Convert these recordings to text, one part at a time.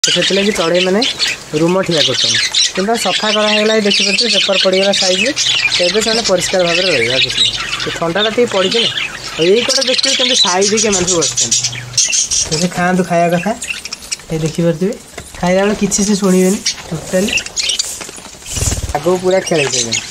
से चढ़ई मैंने रूम ठिया कर सफा कराला देखिए पेपर पड़गला साइज तेज से परिष्कार भाव में रहा किसी ठंडा टी पड़ी ना यही कटे देखिए कमी साइज के मैंने बस खातु खाया कथा ये देखिपे खाइला बेल किसी से शुणे टोटाली आगे पूरा खेल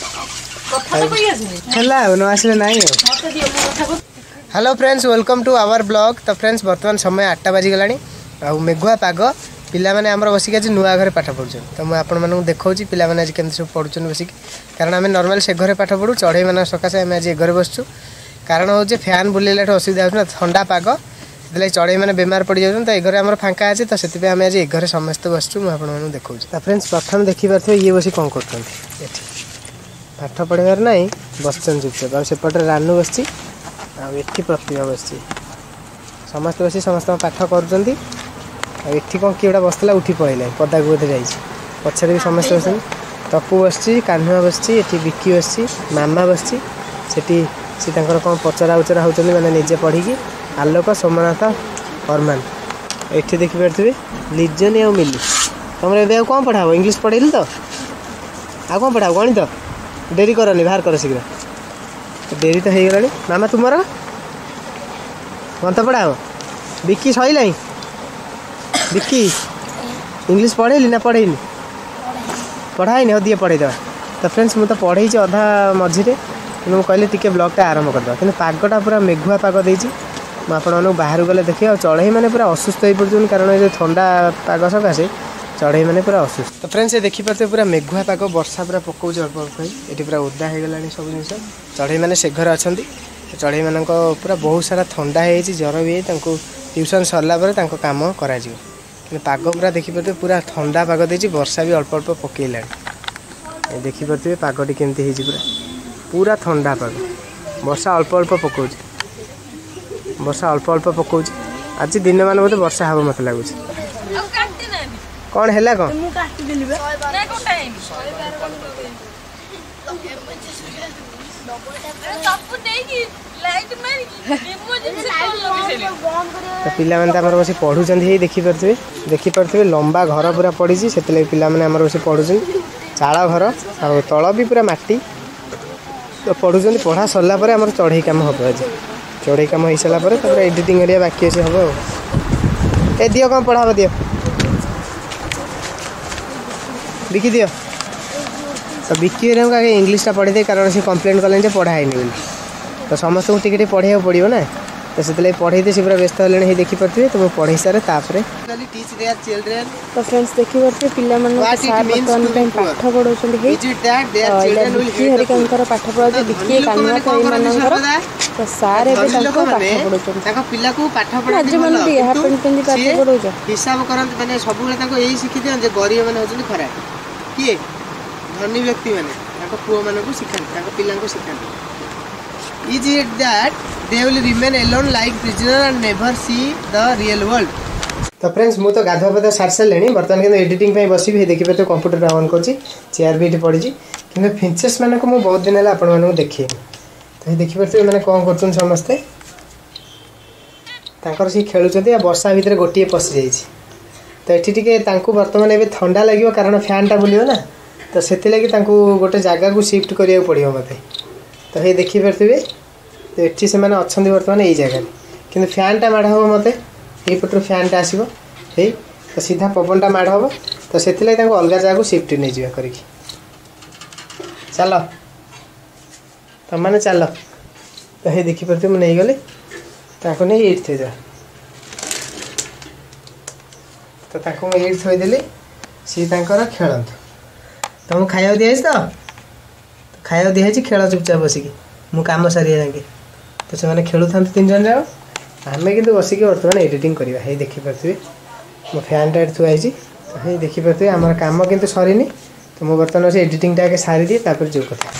न आसले ना। Hello friends welcome to our blog. तो फ्रेंड्स बर्तमान समय 8टा बाजिगला आ मेघुआ पाग पिला माने आमर बसिक आज नुआ घरे पाठ पढ़ुन। तो मुझे आपको देखा पिला माने आज केमती सब पढ़ुन बसिक कारण आम नॉर्मल से घरे पाठ पढ़ू चढ़ई मान सकाशे आम आज ए घरे बसचु कारण हूँ फैन बुलेला असुविधा हो ठंडा पाग से चढ़ई मैंने बेमार पड़ जाऊँ। तो ए घरे आम फांका अच्छे तो से आम आज ए घरे समस्त बसचु मुझे देखा। तो फ्रेंड्स प्रथम देखिपे ये बस कौन कर पाठ पढ़ार ना बसन चुपचाप आ सेपटे रानू बस प्रतिभा बस समस्त बस समस्त पाठ कर कौन किए गोटा बसला उठी पड़ेगा पदा को बोधे जा पछारे भी समस्त बस टपू बस कान्हुआ बस बिक्की बस मामा बस सी कौन पचरा उचरा होती मैंने निजे पढ़ी आलोक सोमनाथ अरमान ये देखिपे लिजनी आ मिली तुम ए कौन पढ़ाब इंग्लीश पढ़ेली तो आ कौन पढ़ाब गणित तो डेरी करनी बाहर कर शीघ्र डेरी तो हो गला। मामा तुमर गंत पढ़ाब बिक्की सैला बिक्की इंग्लीश पढ़ेली ना पढ़ेनी पढ़ाईनी हो दिए पढ़ेद। तो फ्रेंड्स मुझे तो पढ़े अधा मझे मुझे कहली टी ब्लॉगटा आरंभ करदे कि पागटा पूरा मेघुआ पाग देती मुझे बाहर गले देखिए और चढ़ई मैंने पूरा असुस्थ हो पड़े कारण ये ठंडा पाग सकाशे चढ़ई मैंने पूरा असुस्थ। तो फ्रेंड्स ये देखिपे पूरा मेघुआ पाग वर्षा पूरा पकाऊँ अल्प अल्प ये पूरा ओदा हो गला सब जिन चढ़ई मैंने से घर अच्छा चढ़ई मान पूरा बहुत सारा ठंडा हो ज्वर भी ट्यूशन सरला काम कर पाग पूरा देखिपे पूरा ठंडा पाग देती वर्षा भी अल्प अल्प पकईला देखिपे पागटी केमती पूरा पूरा ठंडा पाग वर्षा अल्प अल्प पकाऊ वर्षा अल्प अल्प पकाऊ आज दिन मान बोलते वर्षा हम मत लगुच कौन है कौन तो पिला माने आमर बस पढ़ुचंदी देखिपे लंबा घर पूरा पड़ी से पिला माने आमर बस पढ़ुचंदी चाल घर आ तल भी पूरा माटी तो पढ़ुचंदी पढ़ा सरला पर आमर चढ़ई काम हम आज चढ़ई काम हो सारापर एडिटिंग एरिया बाकी अच्छे हम ए दियो कौन पढ़ाब दियो बिकी दियो। तो बिकी आगे इंग्लीशटा पढ़ी दे कारण से कम्प्लेन कले पढ़ाई बोली तो समस्त को टिके पढ़ाई पड़ो ना तो से पढ़े थे पूरा व्यस्त होने देखिपे तो मुझे पढ़ी सारे तो फ्रेंड्स देखिपे पिला पाठ पढ़ाऊँ हरिका पाठ पढ़ा बिकी कान्हा तो सारे हिसाब करते सब यही शिखी दिखाते गरीब मैंने होती खराब किए धनी व्यक्ति मैंने पुओ मान शिखाते पिला शिखाते Is it that they will remain alone like prisoner and never see the real world? तो फ्रेंड्स मु तो गाधुआ पाधा सारी सारे बर्तमान कि एडिटिंग बस देखिए तो कंप्यूटर ऑन कर चेयर भी ये पड़ी कि फिंचेस मान को मुझे बहुत दिन है आपको देखे तो ये देखिए मैंने कौन कर समस्ते सी खेलुं वर्षा भितर गोटे पशि जा तो ये बर्तमान ये ठंडा लगे कारण फैनटा बुलो ना तो से गोटे जगह को शिफ्ट करा पड़ो मत तो ये देखिपे तो ये से मैंने अच्छा बर्तमान यही जगह कि फैनटा माड़ हम मत ये पटर फैनटा आसो तो सीधा पवनटा माड़ हम तो से अलग जगह को शिफ्ट नहीं जा कर चल तुम मैंने चल तो ये देखिपे मुझे नहीं गली ताको नहीं ये थे जा तो मुझे ये थोदेली सी खेलत तुमको खाया दिखाई तो खाया दिखाई खेल चुपचाप बसिकी मु कम सारी जाके तो से खेलु था 3 जन जाओ आम कि बसिक बर्तमान एडिटिंग करवा ये देखिपे मो फैनटा थुआई ये देखिपे आम कम कि सरीनी तो मुझे बर्तमान से एडिटिंगटा आगे सारी दिए जो कथा।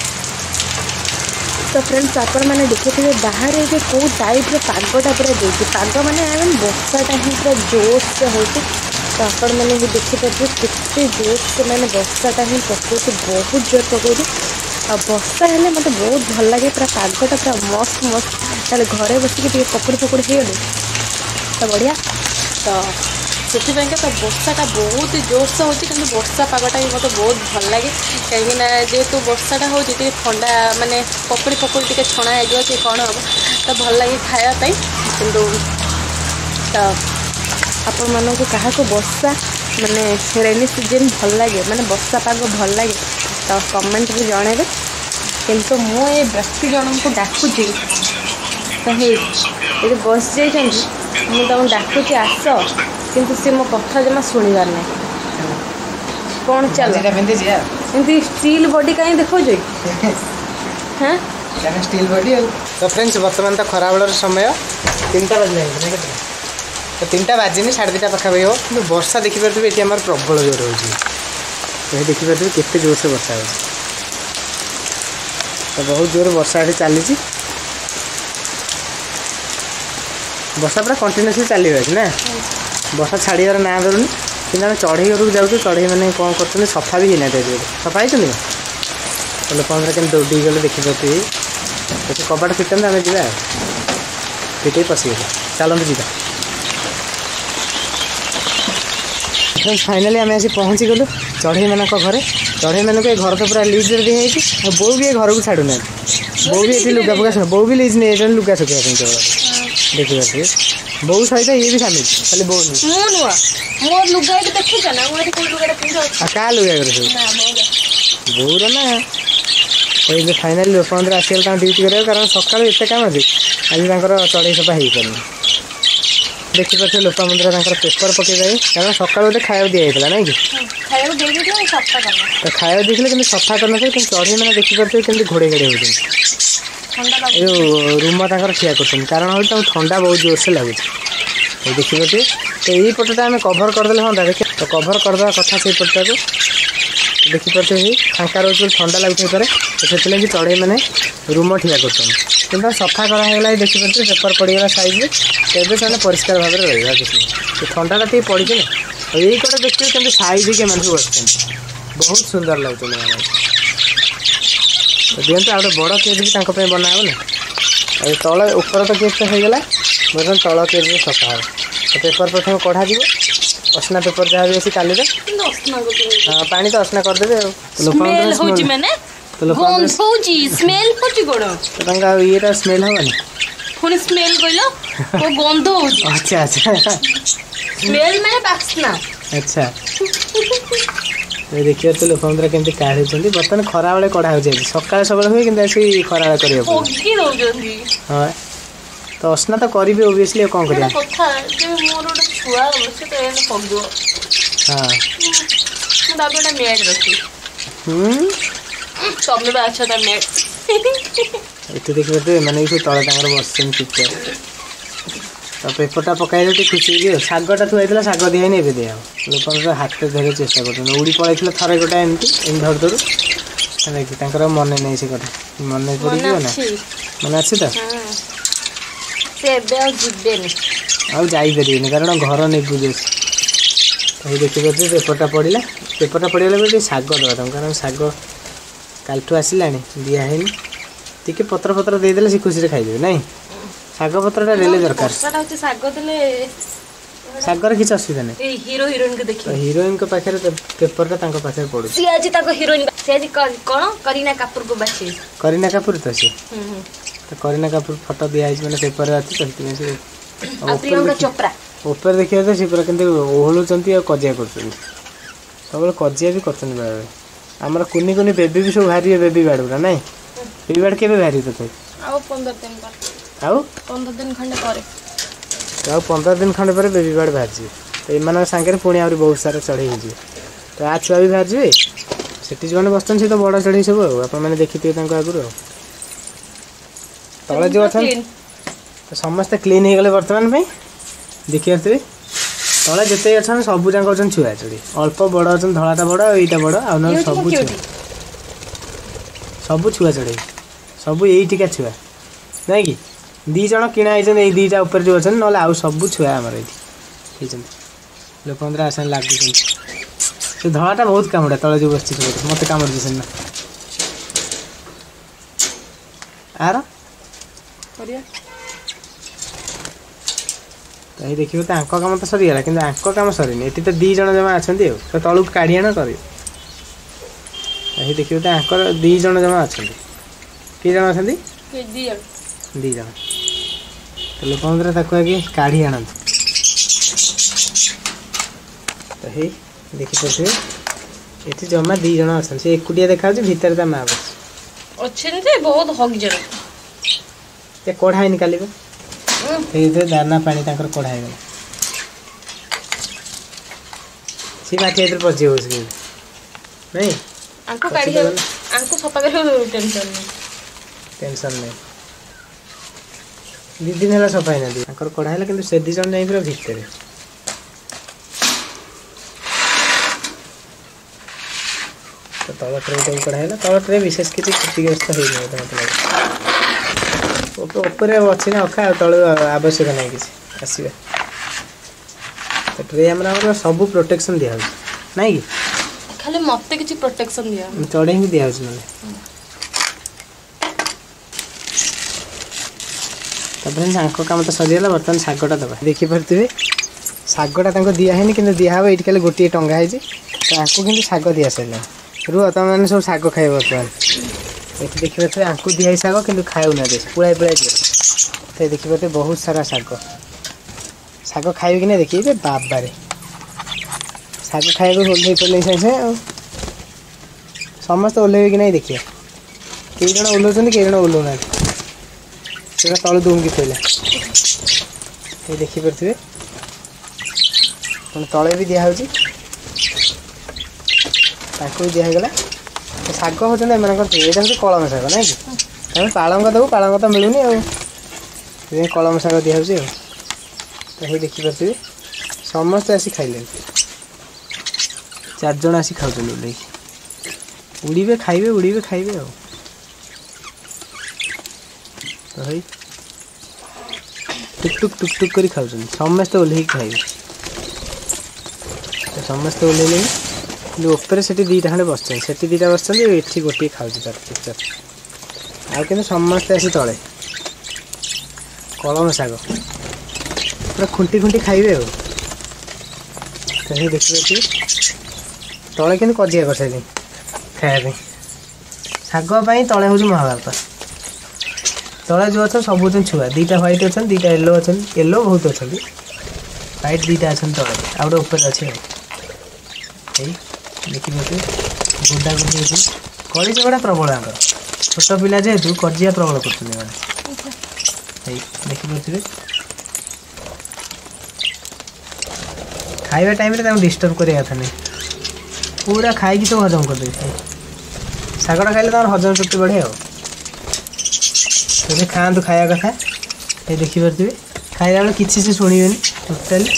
तो फ्रेंड्स आप मैंने देखिए बाहर ये कौ टाइप पागटा पूरा देखिए पाग मैंने वर्षाटा ही पूरा जोश से हो तो आपण मैंने भी देखिपे कितने जोश से मैंने वर्षाटा ही पकाऊ बहुत जोर पकाऊ आ वर्षा हेल्ले मत बहुत भल लगे पूरा पागटा पूरा मस्त मस्त घरे बसिक पकड़ी पकड़ी हो गले तो बढ़िया। तो ସେଥିପାଇଁକା ତ ବର୍ଷାଟା ବହୁତ ଜୋରସେ ହେଉଛି କିନ୍ତୁ ବର୍ଷା ପାଗଟା ବି ମୋତେ ବହୁତ ଭଲ ଲାଗେ କାହିଁକିନା ଯେହେତୁ ବର୍ଷାଟା ହେଉଛି ଟିକେ ଥଣ୍ଡା ମାନେ ପକୁଡ଼ି ଫକୁଡ଼ି ଟିକେ ଛଣା ହେଇଯିବ କି କ'ଣ ହେବ ତ ଭଲ ଲାଗେ ଖାଇବା ପାଇଁ କିନ୍ତୁ ତ ଆପଣମାନଙ୍କୁ କାହାକୁ ବର୍ଷା ମାନେ ରେନି ସିଜନ୍ ଭଲ ଲାଗେ ମାନେ ବର୍ଷା ପାଗ ଭଲ ଲାଗେ ତ କମେଣ୍ଟରେ ଜଣାଇବେ କିନ୍ତୁ ମୁଁ ଏ ବ୍ୟକ୍ତି ଜଣଙ୍କୁ ଡାକୁଛି ତ ହେଇ ଏଠି ବସିଯାଇଛନ୍ତି ମୁଁ ତାଙ୍କୁ ଡାକୁଛି ଆସ କିନ୍ତୁ ସେ ମୋ କଥା ଜମା ଶୁଣିବାର ନାହିଁ କ'ଣ ଚାଲ ଏମିତି ଷ୍ଟିଲ୍ ବଡି କାହିଁ ଦେଖାଉଛ ହଁ ଷ୍ଟିଲ୍ ବଡି ଆଉ ତ ଫ୍ରେଣ୍ଡସ୍ ବର୍ତ୍ତମାନ ତ ଖରାବେଳର ସମୟ 3ଟା ବାଜିଲାଣି ତ 3ଟା ବାଜିନି 2:30 ପାଖାପାଖି ହେବ କିନ୍ତୁ ବର୍ଷା ଦେଖିପାରୁଥିବେ ଏଠି ଆମର ପ୍ରବଳ ଜୋର ହେଉଛି ଏଠି ଦେଖିପାରୁଥିବେ କେତେ ଜୋରସେ ବର୍ଷା ହେଉଛି ତ ବହୁତ ଜୋର ବର୍ଷା ଏଠି ଚାଲିଛି ବର୍ଷା ପୁରା କଣ୍ଟିନ୍ୟୁଅସଲି ଚାଲିବ ଅଛି ନା ବର୍ଷା ଛାଡ଼ିବାର ନାଁ ଧରୁନି କିନ୍ତୁ ଆମେ ଚଢ଼େଇ ଘରକୁ ଯାଉଛୁ ଚଢ଼େଇ ମାନେ କ'ଣ କରୁଛନ୍ତି ସଫା ବି ହେଇନାହାନ୍ତି ଏଠି ସଫା ହେଇଛନ୍ତି ଲୋକମାନେ କେମିତି ଦୌଡ଼ିକି ଗଲେ ଦେଖିପାରୁଥିବେ ଏଠି କବାଟ ଫିଟନ୍ତି ଆମେ ଯିବା ଆଉ ଫିଟେଇ ପଶିଗଲେ ଚାଲନ୍ତୁ ଯିବା ଫାଇନାଲି ଆମେ ଆସି ପହଞ୍ଚିଗଲୁ ଚଢ଼େଇମାନଙ୍କ ଘରେ ଚଢ଼େଇମାନଙ୍କୁ ଏ ଘର ତ ପୁରା ଲିଜ୍ରେ ଦିଆହେଇଛି ଆଉ ବୋଉ ବି ଏ ଘରକୁ ଛାଡ଼ୁନାହାନ୍ତି ବୋଉ ବି ଏଠି ଲୁଗା ଫୁଗା ବୋଉ ବି ଲିଜ୍ ନେଇଯାଇଛନ୍ତି ଲୁଗା ଶୁଖିବା ପାଇଁ କେବଳ ଦେଖିପାରୁଥିବେ ବୋଉ ସହିତ ଇଏ ବି ସାମିଲ ଖାଲି ବୋଉ ନୁହେଁ ମୁଁ ନୁହଁ ମୋ ଲୁଗା ଏଠି ଦେଖିଛ ନା ମୁଁ ଏଠି କୋଉ ଲୁଗାଟା ପିନ୍ଧୁଛି ଆଉ କାହା ଲୁଗା କରେ ସବୁ ବୋଉର ନା ଏଇ ଯେ ଫାଇନାଲି ଲୋକମାନେ ଆସିଗଲେ ତାଙ୍କ ଡ୍ୟୁଟି କରିବାକୁ କାରଣ ସକାଳୁ ଏତେ କାମ ଅଛି ଆଜି ତାଙ୍କର ଚଢ଼େଇ ସଫା ହେଇପାରୁନି ଦେଖିପାରୁଥିବେ ଲୋପା ମନ୍ଦିର ତାଙ୍କର ପେପର ପକେଇଦେବେ କାରଣ ସକାଳୁ ଗୋଟେ ଖାଇବାକୁ ଦିଆଯାଇଥିଲା ନାଇଁ କି ଖାଇବାକୁ ଦେଇଦେଇଥିଲେ ସଫା କଲା ତ ଖାଇବାକୁ ଦେଇଥିଲେ କିନ୍ତୁ ସଫା କରିନଥିଲେ କିନ୍ତୁ ଚଢ଼େଇ ମାନେ ଦେଖିପାରୁଥିବେ କେମିତି ଘୋଡ଼େଇ ଘୋଡ଼େଇ ହେଉଛନ୍ତି ଏ ଯେଉଁ ରୁମ ତାଙ୍କର ଠିଆ କରୁଛନ୍ତି କାରଣ ହେଉଛି ତାଙ୍କୁ ଥଣ୍ଡା ବହୁତ ଜୋରସେ ଲାଗୁଛି ଏଇ ଦେଖିପାରୁଥିବେ ତ ଏଇପଟଟା ଆମେ କଭର୍ କରିଦେଲେ ହୁଅନ୍ତା ତ କଭର୍ କରିଦେବା କଥା ସେଇପଟଟାକୁ ଦେଖିପାରୁଥିବେ ଫାଙ୍କା ରହୁଛି ଥଣ୍ଡା ଲାଗୁଥାଇପାରେ ତ ସେଥିଲାଗି ଚଢ଼େଇ ମାନେ ରୁମ ଠିଆ କରୁଛନ୍ତି କିନ୍ତୁ ସଫା କରାହେଇଗଲା ଦେଖିପାରୁଥିବେ ପେପର ପଡ଼ିଗଲା ସାଇଜ୍ରେ ଏବେ ସେମାନେ ପରିଷ୍କାର ଭାବରେ ରହିବା କିଛି ସେ ଥଣ୍ଡାଟା ଟିକେ ପଡ଼ିଛି ନା ଆଉ ଏଇ କಡೆ ଦେଖିବେ କେମିତି ସାଇଜ୍ ହେଇକି ଏମାନେ ସବୁ ବସିଛନ୍ତି ବହୁତ ସୁନ୍ଦର ଲାଗୁଛନ୍ତି ଏମାନେ ତ ଦିଅନ୍ତୁ ଆଉ ଗୋଟେ ବଡ଼ କେଜ୍ ବି ତାଙ୍କ ପାଇଁ ବନା ହେବ ନା ଆଉ ତଳ ଉପର ତ କେଜ୍ଟା ହେଇଗଲା ବର୍ତ୍ତମାନ ତଳ କେଜ୍ରେ ସଫା ହେବ ତ ପେପର ପ୍ରଥମେ କଢ଼ାଯିବ ଅସନା ପେପର ଯାହା ବି ଅଛି କାଲିର ପାଣି ତ ଅସନା କରିଦେବେ ଆଉ ତାଙ୍କ ଆଉ ଇଏଟା ସ୍ମେଲ୍ ହେବନି ପୁଣି ସ୍ମେଲ୍ କହିଲ ଗନ୍ଧ ହଉଛି ଆଚ୍ଛା ଆଚ୍ଛା ସ୍ମେଲ୍ ମାନେ ବାସ୍ନା ଆଚ୍ଛା ଦେଖିବା ତ ଲୋକମାନେ କେମିତି କାଢ଼ୁଛନ୍ତି ବର୍ତ୍ତମାନ ଖରାବେଳେ କଢ଼ା ହେଉଛି ଆଜି ସକାଳେ ସବୁବେଳେ ହୁଏ କିନ୍ତୁ ଆସି ଖରାବେଳେ କରିବାକୁ ହଁ ତ ଅସନା ତ କରିବି ଓବିୟସଲି ଆଉ କ'ଣ କରିବା ମୋର ଗୋଟେ ଛୁଆ ସେ ତ ଏନେ ପଡ଼ିବ ହଁ ମୁଁ ତାପରେ ଗୋଟେ ମ୍ୟାଟ୍ ରଖି ତମେ ବା ଅଛ ତା ମ୍ୟାଟ୍ ଏଠି ଦେଖିପାରୁଥିବେ ଏମାନେ ବି ସବୁ ତଳେ ତାଙ୍କର ବସିଛନ୍ତି ଚୁପଚାପ ତ ପେପରଟା ପକାଇଲେ ଟିକେ ଖୁସି ହେଇଯିବ ଶାଗଟା ଥୁଆ ହେଇଥିଲା ଶାଗ ଦିଆହେଇନି ଏବେ ଦିଆହେବ ଲୋକଙ୍କର ହାତରେ ଧରିବାକୁ ଚେଷ୍ଟା କରୁଛନ୍ତି ଉଡ଼ି ପଳେଇଥିଲା ଥରେ ଗୋଟେ ଏମିତି ଧରୁ ଧରୁ ହେଲା କି ତାଙ୍କର ମନେ ନାହିଁ ସେ କଥା ମନେ ପଡ଼ିଯିବ ନା ମନେ ଅଛି ତ ସେ ଏବେ ଆଉ ଯିବେନି ଆଉ ଯାଇପାରିବେନି କାରଣ ଘର ନିବୁଜ ଅଛି ଏଇ ଦେଖିପାରୁଥିବେ ପେପରଟା ପଡ଼ିଗଲା ପରେ ଟିକେ ଶାଗ ଦେବା ତାଙ୍କୁ କାରଣ ଶାଗ କାଲିଠୁ ଆସିଲାଣି ଦିଆହେଇନି ଟିକେ ପତ୍ର ଦେଇଦେଲେ ସେ ଖୁସିରେ ଖାଇଦେବେ ନାଇଁ ଶାଗ ପତ୍ରଟା ଦେଲେ ଦରକାର ଶାଗର କିଛି ଅସୁବିଧା ନାହିଁ ହିରୋଇନଙ୍କ ପାଖରେ ପେପରଟା ତାଙ୍କ ପାଖରେ ପଡ଼ୁଛି କରୀନା କାପୁର ତ ସେ ତ କରୀନା କାପୁର ଫଟୋ ଦିଆହେଇଛି ମାନେ ପେପରରେ ଅଛି ତ ସେଥିପାଇଁ ସେ ଉପରେ ଦେଖିବା ତ ସେ ପୁରା କେମିତି ଓହଳୁଛନ୍ତି ଆଉ କଜିଆ କରୁଛନ୍ତି ସବୁବେଳେ କଜିଆ ବି କରୁଛନ୍ତି ବେଳେବେଳେ ଆମର କୁନି କୁନି ବେବି ବି ସବୁ ବାହାରିବେ ବେବି ବାର୍ଡ଼ ଗୁଡ଼ା ନାଇଁ ବେବି ବାର୍ଡ଼ କେବେ ବାହାରିବ ତଥାପି ଆଉ 15 ଦିନ ପରେ ଆଉ 15 ଦିନ ଖଣ୍ଡେ ପରେ ଆଉ 15 ଦିନ ଖଣ୍ଡେ ପରେ ବେବି ବାର୍ଡ଼ ବାହାରିଯିବେ ତ ଏମାନଙ୍କ ସାଙ୍ଗରେ ପୁଣି ଆହୁରି ବହୁତ ସାରା ଚଢ଼େଇ ହେଇଯିବେ ତ ଆ ଛୁଆ ବି ବାହାରିଯିବେ ସେଠି ଯେଉଁମାନେ ବସିଛନ୍ତି ସେ ତ ବଡ଼ ଚଢ଼େଇ ସବୁ ଆଉ ଆପଣମାନେ ଦେଖିଥିବେ ତାଙ୍କ ଆଗରୁ ଆଉ ତଳେ ଯେଉଁ ଅଛନ୍ତି ତ ସମସ୍ତେ କ୍ଲିନ୍ ହେଇଗଲେ ବର୍ତ୍ତମାନ ପାଇଁ ଦେଖିପାରୁଥିବେ ତଳେ ଯେତେ ଅଛନ୍ତି ସବୁ ଯାକ ଅଛନ୍ତି ଛୁଆ ଚଢ଼େଇ ଅଳ୍ପ ବଡ଼ ଅଛନ୍ତି ଧଳାଟା ବଡ଼ ଆଉ ଏଇଟା ବଡ଼ ଆଉ ନହେଲେ ସବୁ ଛୁଆ ଚଢ଼େଇ ସବୁ ଏଇଠିକା ଛୁଆ ନାଇଁ କି 2 ଜଣ କିଣା ହେଇଛନ୍ତି ଏଇ 2ଟା ଉପରେ ଯେଉଁ ଅଛନ୍ତି ନହେଲେ ଆଉ ସବୁ ଛୁଆ ଆମର ଏଇଠି ହେଇଛନ୍ତି ଲୋକମାନେ ଆସନ ଲାଗୁଛନ୍ତି ସେ ଧଳାଟା ବହୁତ କାମୁଡ଼ା ତଳେ ଯେଉଁ ବସିଛି ମୋତେ କାମୁଡ଼ିଛି ସେଦିନ ଆର ତ ये देखिए तो आंक काम तो सरीगला कि आंक काम सरीनी ये तो 2 जन जमा अच्छा तो तलू काढ़ी आण कर देखिए तो आंक 2 जन जमा अच्छा कि जन अच्छा 2 जन तो लोकमंत्र आगे काढ़ी आना तो हे देखिपे ये जमा 2 जन अच्छा से एकुटिया देखा भितर ता माँ बस अच्छे बहुत हक जन ये कढ़ाई निकाल दाना पानी कढ़ाई गला सी माटी इधर पशि हो नहीं आंको काढ़ी आंको सफा कर टेंशन नहीं 2 दिन है सफा ना कढ़ाई कि से 2 जन पूरा भितर तो तल ट्रे कढ़ाई तल ट्रे विशेष किसी क्षतिग्रस्त हो ऊपर अच्छी ना अखा तल आवश्यक ना कि आसवा तो ट्रे आम सब प्रोटेक्शन दिया ना कि खाली मत कि प्रोटेक्शन दिया चढ़े भी दिया ना आंक काम तो सरीगला बर्तमान शागटा दबा देखिपे शागटा दिहनी कि दिहब ये खाली गोटे टंगा है तो आपको कि शाग दि सारे रुह तुम मैंने सब शाग खाए बर्तमान ये देखिए आंकु दिहाई शाग कि खाऊ ना पुड़ा पुड़ा दिए तो देखिए बहुत सारा शाग शाग खाइबे कि ना देखिए बाबारे शाग खाइबे ओल्ल पड़े साइंसे समस्त ओल्ल कि नहीं देखिए कई जन ओल्लाउं कई जन ओल्लाऊना से तल दुमकी पड़ा ये देखिपे तले भी दिहे भी दिगला शाग होती एम यहाँ हूँ कलम शाग ना कि तुम पालंग देव पालंग तो मिलूनी आ कलम शाग दिहे तो ये देखिपे समस्त आसी खाइले 4 जन आसी खाऊ उड़े खाइबे आ तो भाई टुक टुक कर खाऊ समस्त ओल्ल खाइबे तो समस्त ओल्ल ऊपर से 2टा खंडे बस से 2टा बस ये गोटे खाऊ तार पिक्चर आ कि समस्ते आसी तले कलम शाग पूरा खुंटी खुंटी खाइबे तो देखिए तले कि कजिया कर सारे खायापी शागपाई तले हूँ महाभारत तले जो अच्छा सब छुआ 2टा ह्वाइट अच्छा 2टा येलो अच्छा येलो बहुत अच्छा ह्वाइट 2टा अच्छा तले आउटे ऊपर अच्छे देखिए गुड्डा गुड्डी अच्छी कली झगड़ा प्रबल आंकर छोट पिला जेहेतु कजिया प्रबल कर देखिए खाइबा टाइम डिस्टर्ब करवा कथा नहीं पूरा खाई सब हजम करदे शागटा खाइले तुम हजम शक्ति बढ़े तो खातु खाया कथा ये देखिपे खाइला बेले किसी से शुणे टोटाली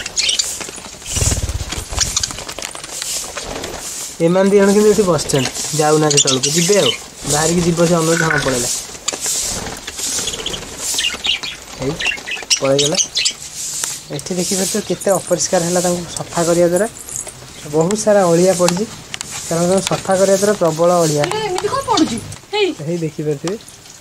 एम 2 जन कि बस जाऊना तौक जी बाहर की जीव से अनुरोध हाँ पड़ेगा पलैगला ये देखिए केते अपरिष्कार है सफा करने द्वारा बहुत सारा अलिया पड़ी कारण सफा करने द्वारा प्रबल अलिया देखिपे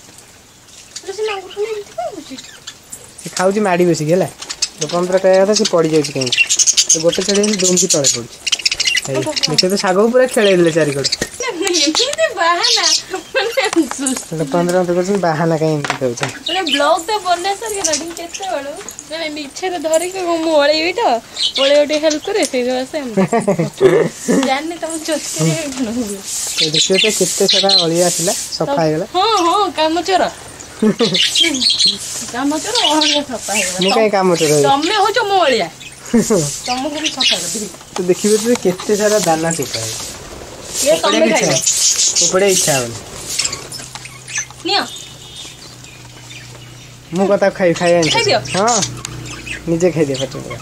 खाऊँ माड़ी बसिक है लोकमंत्र कहवा कथा सी पड़ जाए कहीं गोटे छड़ी दुमकी तले पड़ी देखिए तो शाग पूरा खेल 4 कड़ लोकमंत्र कर बाहाना कहीं ब्लॉग तो बना सर केते बड़ो मैंने इच्छा धर के मु ओळेबी तो ओळे हेल्प करे से जानने तुम चोचके देखिए तो केते सारा अलिया आसला सफा हो गला हां काम चोर काम चोर ओळिया सफा हो गला मु कहीं काम चोर तमे हो जो मु ओळिया तुमको भी सफा कर तो देखिए तो केते सारा दाना चिपा है ये तमे खाइबे उपड़े इच्छा हो निया मु कथा खाई दियो हाँ निजे खाई दिया पेट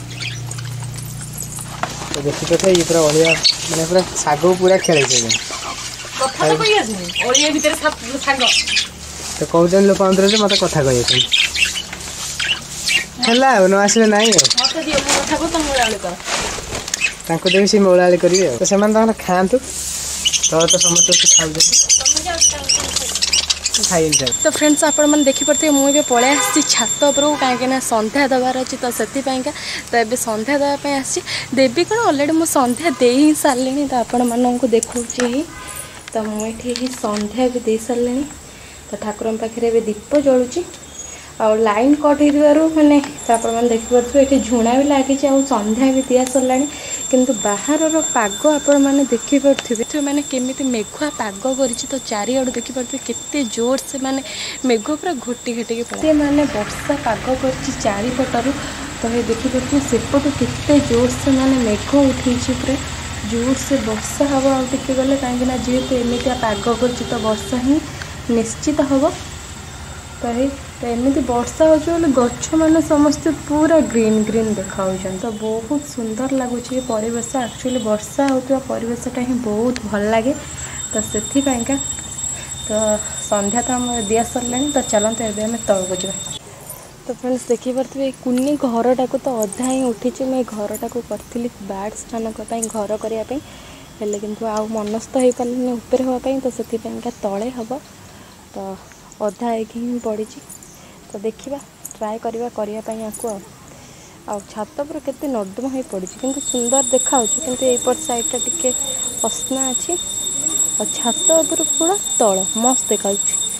तो देखिए तो ये पूरा अलिया माने पूरा शाग पूरा खेल कथा तो कहि आसी ओळिया भीतर शाग तो कहते लोकमंत्र मत कथा कही है न आसले ना देवी सी मौला करेंगे तो से खातु तो समस्त खाऊ खाई सार। तो फ्रेंड्स आपण मैंने देखिपे मुझे पलि आसी छात उपरକୁ कहीं संध्या देवार अच्छी तो से तो ये संध्या देवाई आसी देवी कौन अलरेडी मुझे संध्या दे ही सारे तो आपण मानक देखा तो मुझे संध्या भी दे सारे तो ठाकुर पाखे दीप जलुची आ लाइन कट हो मैंने तो मैंने देखिपे ये झुणा भी लगी संध्या भी दि सारा किंतु बाहर पाग आपण मैंने देखिपे मैंने केमी मेघुआ पाग कर तो चारिआड़ देखिपे केते जोर से माने मेघ पूरा घोटी घाटी के मैंने वर्षा पाग कर चारिपटर तो ये देखिपे सेपटू केते जोर से माने मेघ उठी पूरा जोर से वर्षा हम आगे गले कहीं जेहेतु एमती पाग कर तो वर्षा ही निश्चित हम तो एमती वर्षा हो गछ मैंने समस्ते पूरा ग्रीन ग्रीन देखा तो बहुत सुंदर लगुच परिवेश एक्चुअली वर्षा होता परिवेशटा ही बहुत भल लगे तो से तो संध्या तो आम दि सारे तो चलते एवं तौक जा तो फ्रेंड्स देखिपे कुनी घरटा को तो अधा ही उठी मैं घरटा को करी बार्ड्स मानक घर करने किंतु आउ मनस्थ हो पारे ऊपर हाँपाई तो से तले हम तो अधा एक ही पड़ी तो देखा ट्राए करने आ छात पर केते नर्दम हो पड़ी किंतु सुंदर देखा किंतु एपट साइडटा टिके असना अच्छी और छात उपर पूरा तल मस्त देखा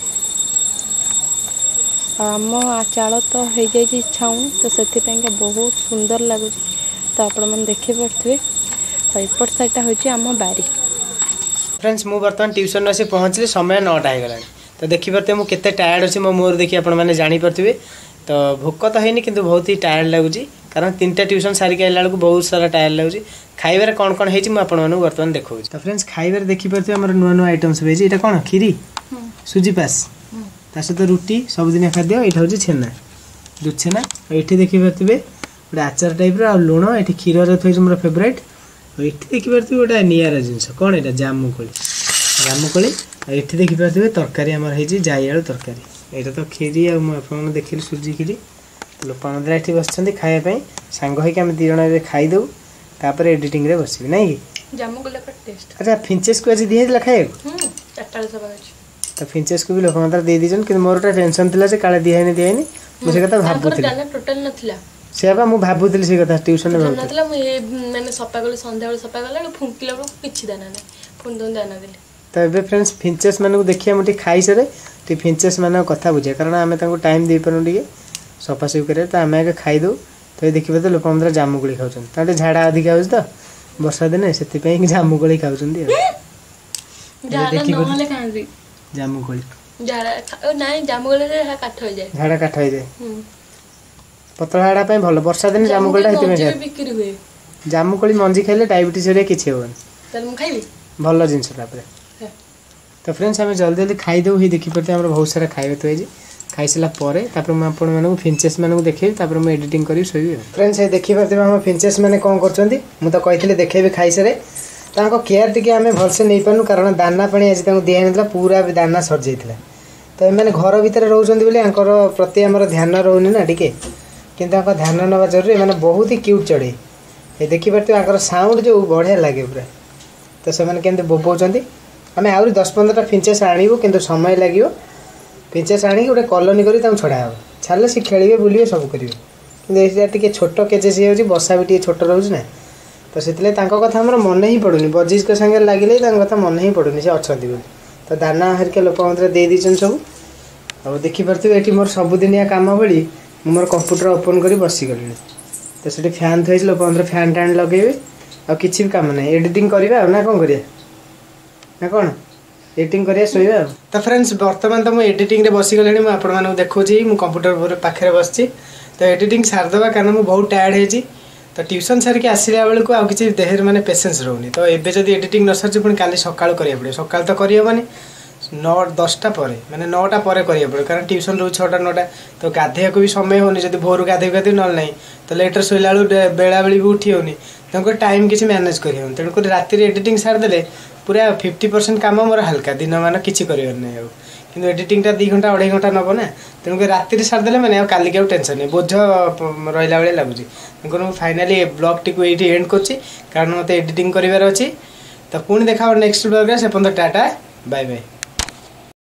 आम चाल तो हो जाए छाउनी तो से बहुत सुंदर लगुच तो आपण मैंने देखिपे तो एपट साइडटा हूँ आम बारी। फ्रेंड्स मु बर्तमान ट्यूशन आसी पहुँचली समय 9टा हो गला तो देखिपे मुझे केते टायर्ड अच्छी मो मुहर देखिए आपने जानीपे तो भोक तो है कि बहुत ही टायर्ड लगुच कारण 3टा ट्यूशन सारिक आइला बेलू बहुत सारा टायर्ड लगुच खाइबार कौन कौन है आपको बर्तमान देखा तो फ्रेंड्स खाइबार देखिपे आम नुआ नुआ आइटम सब है कौन खीरी सुजी पास ता सहित रुटी सबुदिन खाद्य ये हूँ छेना दूध छेना ये देखिपे गोटे आचार टाइप लुण ये क्षीर थी मोर फेवरेट ये देखिपे गोटे निआरा जिनस कौन यहाँ जामुकोली ये देखिपे तरकारी आमर है जाई आलू तरकारी यहाँ तो खीरी आपको देखिली सुजी खीरी लोपानंदरा ये बस खायापी सांग होमें दी जन खाईदे तापर एडिटिंग रे बस ना कि अच्छा फिंचेस को आज दिखाई खाया तो फिंचेस को भी लोपानंदरा दे दीजन कि मोर गोटे टेंशन था काले दिहानी दिहानी मुझे कथा भावुली से भावुली से कथा ट्यूशन मैंने सफा कल संध्या सफा कला फुंकिला किसी दाना ना पुणी दाना देली तो ये फ्रेंड्स फिंचेस मानक देखिए मुझे खाई सारे टी फिंचेस मान कथा बुझे कारण आम टाइम दे पारूँ टे सफासफी कर तो आम आगे खाईदे तो ये देखिए तो लोपामंदरा जामुकोली खाऊँ झाड़ा अधिका हो तो वर्षा दिन से जामुकोली खाऊँ जामुकोली झाड़ा काठ हो जाए पतला हाड़ा भल वर्षा दिन जामुकोली जामुकोली मंजी खाइले डायबिटीज किसी हेनी भल जिनस तो फ्रेंड्स आम जल्दी जल्दी खाईदे ही देखिपे आम बहुत सारा खाଇବା तो खाई सारापर मुझे फिंचेस मानक देखिए मुझे एडिटिंग कर शोबी फ्रेंड्स ये देखिपे हम फिंचेस मैंने कौन कर मुझे कही देखेबी खाई सारे केयर टी आम भलसे नहीं पार्नु कारण दाना पानी आज दिखाई ना पूरा दाना सर जाता तो ये घर भितर रोचे प्रति आम ध्यान रोनी ना टी कि ध्यान ना जरूरी मैंने बहुत ही क्यूट चढ़े ये देखिपे साउंड जो बढ़िया लगे पूरा तो से केमती बोबाऊँ आम आहरी 10-15टा फिंचेस आणबू कि समय लगे फिंचेस आनी गोटे कॉलोनी कर छड़ा हे छाड़े सी खेलिए बुलिए सब करेंगे कि छोट केजेस हो बसा भी छोट रोचे ना तो से कथा आम मन ही पड़ूनी बजीज के सागर लगे कथा मन ही पड़ूनी से अच्छा तो दाना हरिका लोपामंदरा दे दीचन सब और देखिपे ये मोर सबुदिनिया कम भाई मोर कंप्यूटर ओपन कर बसीगली तो से फैन थी लोपामंदरा फैन टैन लगे आ कि कम ना एडिटिंग करवा ना कौन करिया ना कौन एडिटिंग करिया शोवा तो फ्रेंड्स बर्तमान तो मुझे एडिटिंग रे बसीगली मुझे आपको देखा मुझे कंप्यूटर पाखे बस तो एडिटिंग सारिदेवा कारण मुझे बहुत टायर्ड है तो ट्यूशन सारिक आसला बेलू को किसी देहर माने पेसेंस रोनी तो एबे जब एडिटिंग न सारी पुणी काली सकाळू करिया पड़े सकाळ तो करहबनी 9-10टा पर मैंने 9टा पर करिया पड़े कारण ट्यूशन रो 6टा तो गाधेया को भी समय होनी जब भोर गाधे ना ना तो लेटर शोला बेलू बेला बेली भी उठी होनी तेणुक टाइम किसी मैनेज कर तेणुक राति एडिटिंग सारिदे पूरा 50% काम मोर हल्का दिन मान किसी कर कि एडिटिंगटा 2 घंटा 2.5 घंटा नब ना तेणुक राति सारिदे मैंने काली टेंशन नहीं बोझ रहा भाई लगुच तेणुक फाइनाली ब्लॉग टी ये एंड कर कारण मत एडिटिंग करार अच्छी तो पुणी देखा नेक्स्ट ब्लॉग से टाटा बाय बाय।